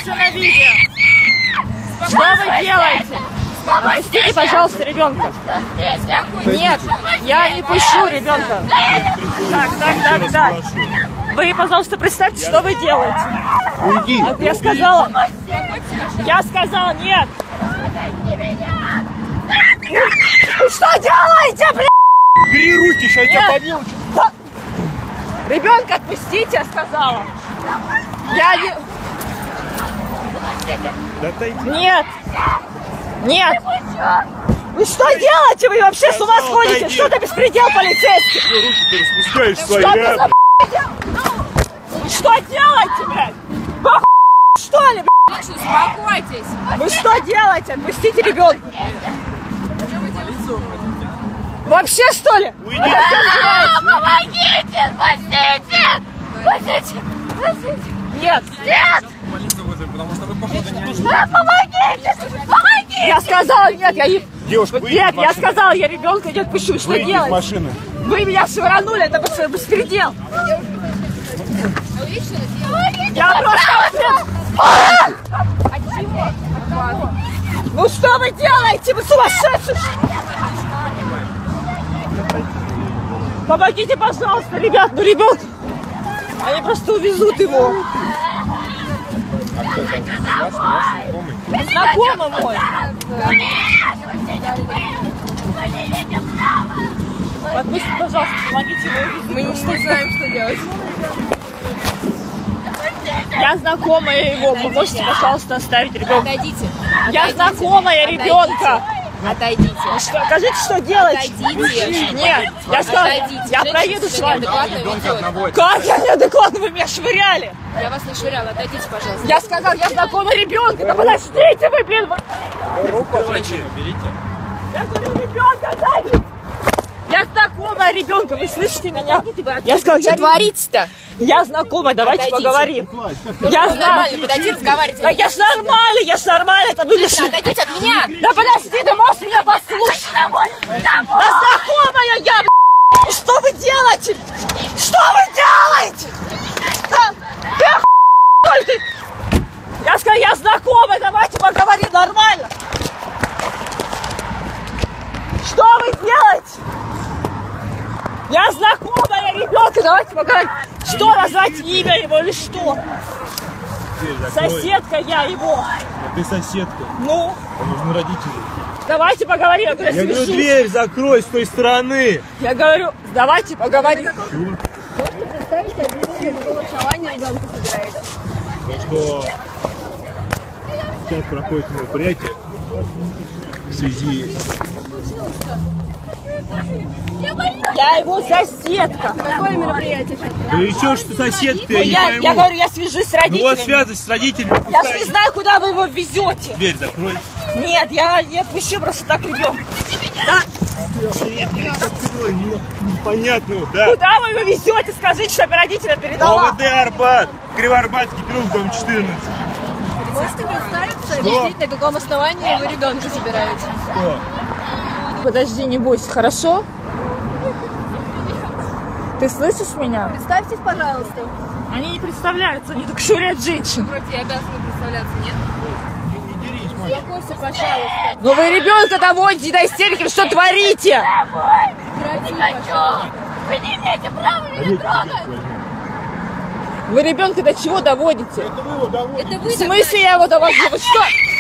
все на видео. Что вы делаете? Пустите, пожалуйста, ребенка. Нет, я не пущу ребенка. Так. Вы, пожалуйста, представьте, что вы делаете. Уйди. Я сказала нет. Вы что делаете, блядь? Бери руки, сейчас я тебя побью. Ребенка отпустите, я сказала. Я не... Нет. Нет. Вы что делаете? Вы вообще с ума сходите? Что это беспредел полицейский? Руки ты распускаешь свои. Что делаете, блядь? Вы что ли, блядь? Успокойтесь. Вы что делаете? Отпустите ребенка. Вообще, что ли? Уйди. Помогите, спасите! Нет. Нет! Помогите! Помогите! Я сказала нет, я не... Девушка, выйди Нет, из я машины. сказала, я ребенка не отпущу. Что Выйди из делать? машины. Вы меня швырнули, это беспредел. Я просто... Ну что вы делаете? Вы сумасшедшие! Помогите, пожалуйста, ребят, ну ребенок. Они просто увезут его. Знакомый мой. Отпустите, пожалуйста, помогите его. Мы не знаем, что делать. Я знакомая его. Вы можете, пожалуйста, оставить ребенка? Отойдите. Я знакомая ребенка. Отойдите. Скажите, что делать? Отойдите. Нет, я сказала, я проеду с вами. Как я неадекватно? Вы меня швыряли. Я вас не швыряла. Отойдите, пожалуйста. Я сказала, я знакомая ребенка. Да подождите вы, блин. Руку берите. Я говорю, ребенка, дайте. Я знакомая ребенка, вы слышите меня? Я сказала, Что творится-то? я знакомая, давайте Отойдите. поговорим. Я Нормально, знаю. подойдите, разговаривайте. Да я ж нормально, это вы лишь... Отойдите от меня. Да подожди, ты можешь меня послушать? Да знакомая я, блядь! Что вы делаете? Что вы делаете? Ты охуел ты! Я сказала, я знакомая, давайте поговорим нормально. Что вы делаете? Я знакомая ребенка, давайте поговорим. Что, назвать имя его или что? Соседка я его. Ты соседка. Ну, Нужны родители. давайте поговорим. Я говорю, Я говорю, свяжусь. дверь закрой с той стороны. Я говорю, давайте поговорим. Что сейчас проходит мероприятие в связи... Я его соседка. Какое мероприятие? Да и чё, что соседка, я не пойму. Я говорю, я свяжусь с Ну вот родителями. связывайся с родителями. Я же не знаю, куда вы его везете. Дверь закрой. Нет, я не отпущу просто так ребенка. Да. Непонятно, да. Куда вы его везете? Скажите, чтобы родителям передала. ОВД Арбат. Кривоарбатский круг, дом 14. Можете представиться, объяснить, на каком основании вы ребенка забираете? Что? Подожди, не бойся, хорошо? Ты слышишь меня? Представьтесь, пожалуйста. Они не представляются, они только шурят женщин. Вроде я обязана представляться, нет? Успокойся, пожалуйста. Но вы ребенка доводите до истерики, вы что творите? Вы не имеете права меня трогать. Вы ребенка до чего доводите? Это вы его доводите. Это В вы смысле я его довожу? Вы что?